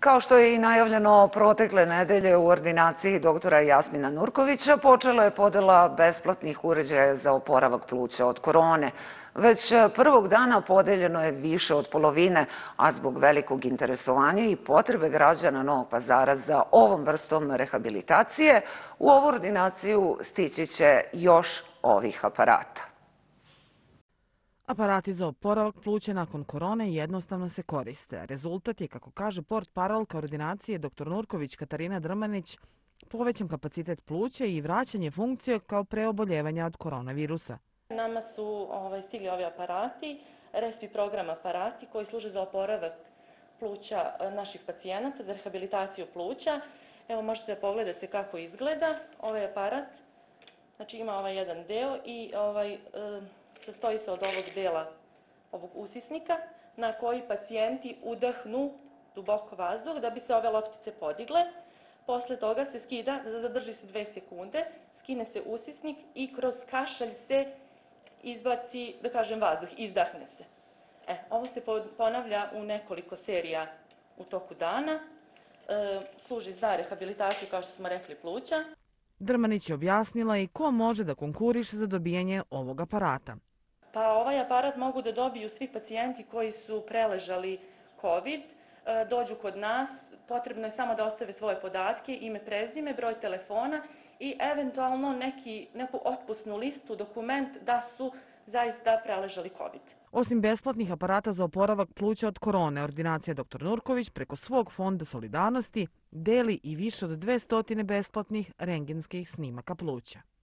Kao što je i najavljeno protekle nedelje u ordinaciji doktora Jasmina Nurkovića, počela je podela besplatnih uređaja za oporavak pluća od korone. Već prvog dana podeljeno je više od polovine, a zbog velikog interesovanja i potrebe građana Novog Pazara za ovom vrstom rehabilitacije, u ovu ordinaciju stići će još ovih aparata. Aparati za oporavak pluća nakon korone jednostavno se koriste. Rezultat je, kako kaže portparolka ordinacije dr. Nurković Katarina Drmanić, povećan kapacitet pluća i vraćanje funkcije kao pre oboljevanja od koronavirusa. Nama su stigli ovi aparati, respi program aparati koji služe za oporavak pluća naših pacijenata, za rehabilitaciju pluća. Evo možete da pogledate kako izgleda ovaj aparat. Znači ima ovaj jedan deo i sastoji se od ovog dela, ovog usisnika, na koji pacijenti udahnu duboko vazduh da bi se ove loptice podigle. Posle toga se skida, zadrži se 2 sekunde, skine se usisnik i kroz kašalj se izbaci, da kažem, vazduh, izdahne se. Ovo se ponavlja u nekoliko serija u toku dana. Služi za rehabilitaciju, kao što smo rekli, pluća. Drmanić je objasnila i ko može da konkuriše za dobijanje ovog aparata. Pa ovaj aparat mogu da dobiju svi pacijenti koji su preležali COVID, dođu kod nas, potrebno je samo da ostave svoje podatke, ime, prezime, broj telefona i eventualno neku otpusnu listu, dokument da su zaista preležali COVID. Osim besplatnih aparata za oporavak pluća od korone, ordinacija dr. Nurković preko svog fonda solidarnosti deli i više od 200 besplatnih rentgenskih snimaka pluća.